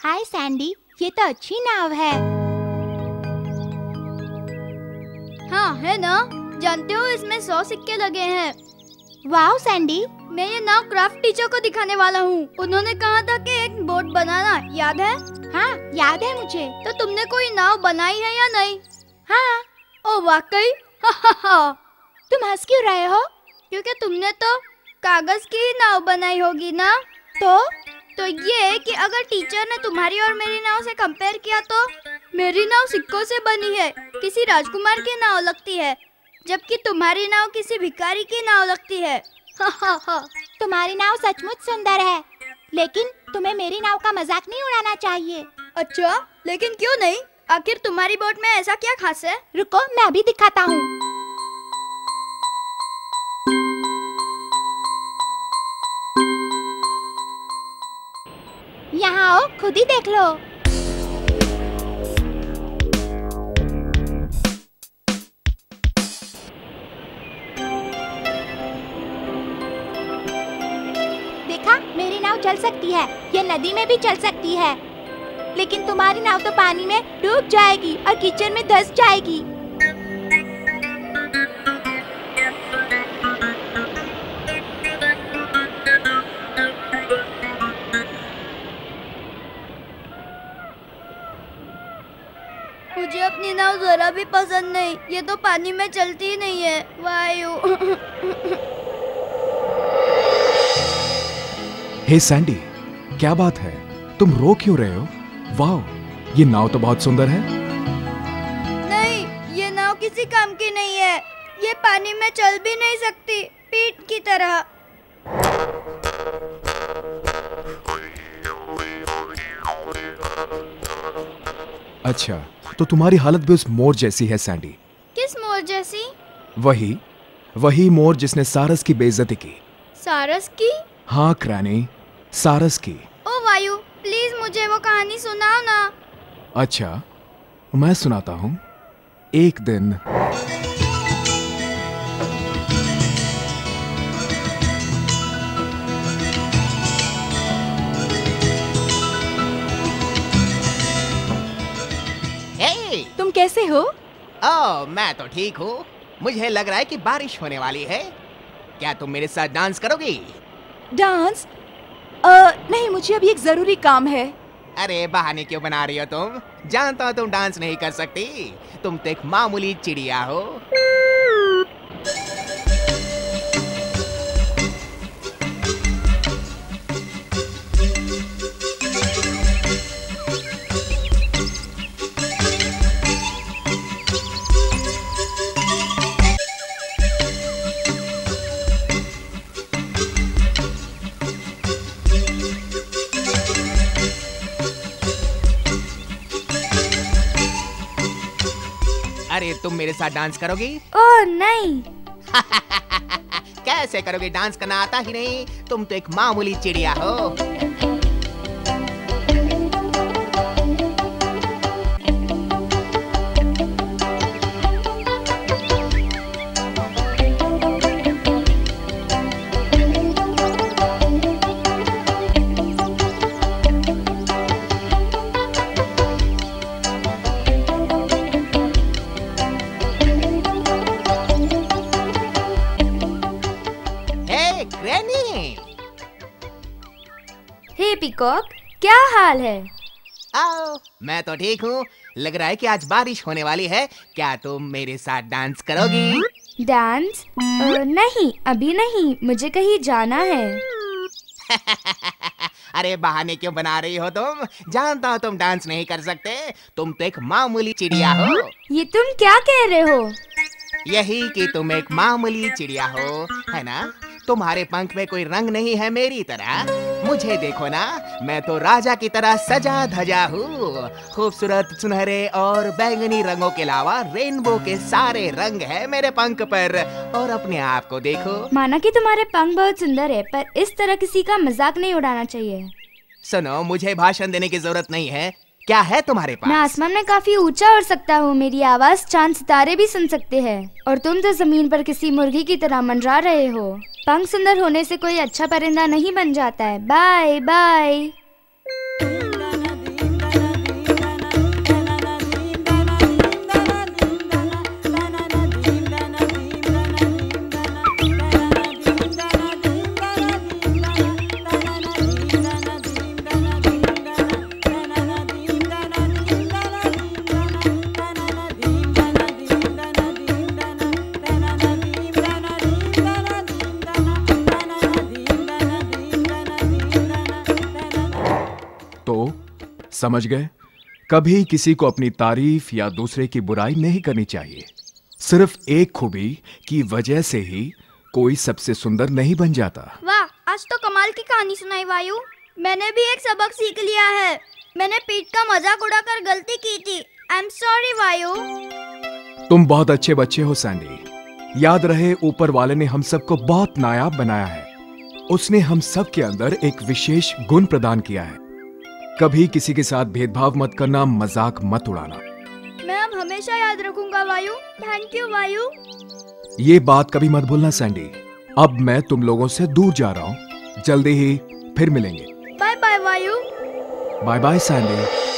हाय Sandy, ये तो अच्छी नाव है। हाँ है ना, जानते हो इसमें 100 सिक्के लगे हैं। वाह सैंडी, मैं ये नाव क्राफ्ट टीचर को दिखाने वाला हूँ। उन्होंने कहा था कि एक बोट बनाना, याद है? हाँ याद है मुझे। तो तुमने कोई नाव बनाई है या नहीं? हाँ। ओ वाकई? तुम हंस क्यों रहे हो? क्योंकि तुमने तो कागज की ही नाव बनाई होगी ना। तो ये कि अगर टीचर ने तुम्हारी और मेरी नाव से कंपेयर किया तो मेरी नाव सिक्कों से बनी है, किसी राजकुमार की नाव लगती है, जबकि तुम्हारी नाव किसी भिखारी की नाव लगती है। तुम्हारी नाव सचमुच सुंदर है, लेकिन तुम्हें मेरी नाव का मजाक नहीं उड़ाना चाहिए। अच्छा, लेकिन क्यों नहीं? आखिर तुम्हारी बोट में ऐसा क्या खास है? रुको, मैं अभी दिखाता हूँ। यहाँ आओ, खुद ही देख लो। देखा, मेरी नाव चल सकती है, ये नदी में भी चल सकती है, लेकिन तुम्हारी नाव तो पानी में डूब जाएगी और कीचड़ में धंस जाएगी। मुझे अपनी नाव जरा भी पसंद नहीं, ये तो पानी में चलती ही नहीं है। वायु। हे सैंडी, क्या बात है? तुम रो क्यों रहे हो? वाह, ये नाव तो बहुत सुंदर है। नहीं, ये नाव किसी काम की नहीं है। ये पानी में चल भी नहीं सकती, पीठ की तरह। अच्छा, तो तुम्हारी हालत भी उस मोर जैसी है सैंडी। किस मोर जैसी? वही मोर जिसने सारस की बेइज्जती की। सारस की? हाँ क्रैनी, सारस की। ओ वायु, प्लीज मुझे वो कहानी सुनाओ ना। अच्छा, मैं सुनाता हूँ। एक दिन तुम कैसे हो? ओह, मैं तो ठीक हूँ। मुझे लग रहा है कि बारिश होने वाली है। क्या तुम मेरे साथ डांस करोगी? डांस? नहीं, मुझे अभी एक जरूरी काम है। अरे बहाने क्यों बना रही हो तुम? जानता हो तुम डांस नहीं कर सकती। तुम तो एक मामूली चिड़िया हो। अरे तुम मेरे साथ डांस करोगी? ओह नहीं। कैसे करोगी? डांस करना आता ही नहीं। तुम तो एक मामूली चिड़िया हो। हे पिकॉक, क्या हाल है? आओ, मैं तो ठीक हूँ। लग रहा है कि आज बारिश होने वाली है। क्या तुम मेरे साथ डांस करोगी? डांस? नहीं, अभी नहीं, मुझे कहीं जाना है। अरे बहाने क्यों बना रही हो तुम? जानता हो तुम डांस नहीं कर सकते। तुम तो एक मामूली चिड़िया हो। ये तुम क्या कह रहे हो? यही कि तुम एक मामूली चिड़िया हो, है ना? तुम्हारे पंख में कोई रंग नहीं है मेरी तरह। मुझे देखो ना, मैं तो राजा की तरह सजा धजा हूँ। खूबसूरत सुनहरे और बैंगनी रंगों के अलावा रेनबो के सारे रंग है मेरे पंख पर। और अपने आप को देखो। माना कि तुम्हारे पंख बहुत सुंदर है, पर इस तरह किसी का मजाक नहीं उड़ाना चाहिए। सुनो, मुझे भाषण देने की जरूरत नहीं है। क्या है तुम्हारे पास? मैं आसमान में काफी ऊंचा उड़ सकता हूँ। मेरी आवाज चांद सितारे भी सुन सकते हैं। और तुम तो जमीन पर किसी मुर्गी की तरह मंडरा रहे हो। पंख सुंदर होने से कोई अच्छा परिंदा नहीं बन जाता है। Bye bye. समझ गए? कभी किसी को अपनी तारीफ या दूसरे की बुराई नहीं करनी चाहिए। सिर्फ एक खूबी की वजह से ही कोई सबसे सुंदर नहीं बन जाता। वाह, आज तो कमाल की कहानी सुनाई वायु। मैंने भी एक सबक सीख लिया है। मैंने पीठ का मजाक उड़ाकर गलती की थी। आई एम सॉरी वायु। तुम बहुत अच्छे बच्चे हो सैंडी। याद रहे, ऊपर वाले ने हम सबको बहुत नायाब बनाया है। उसने हम सब के अंदर एक विशेष गुण प्रदान किया है। कभी किसी के साथ भेदभाव मत करना, मजाक मत उड़ाना। मैं अब हमेशा याद रखूंगा वायु। थैंक यू वायु। ये बात कभी मत भूलना सैंडी। अब मैं तुम लोगों से दूर जा रहा हूँ। जल्दी ही फिर मिलेंगे। Bye bye Vayu. Bye bye Sandy.